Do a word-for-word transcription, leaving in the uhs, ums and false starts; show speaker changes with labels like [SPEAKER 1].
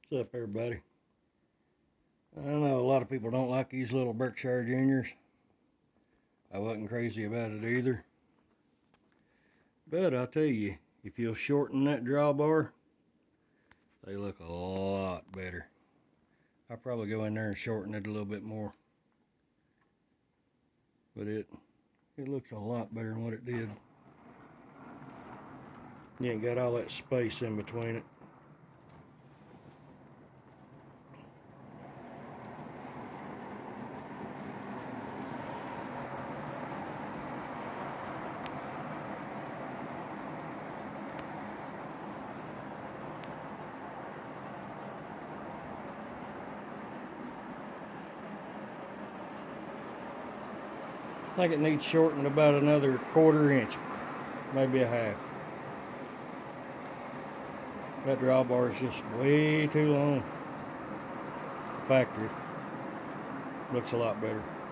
[SPEAKER 1] What's up, everybody? I know a lot of people don't like these little Berkshire Juniors. I wasn't crazy about it either. But I'll tell you, if you'll shorten that drawbar, they look a lot better. I'll probably go in there and shorten it a little bit more. But it, it looks a lot better than what it did. You ain't got all that space in between it. I think it needs shortened about another quarter inch, maybe a half. That drawbar is just way too long. Factory. Looks a lot better.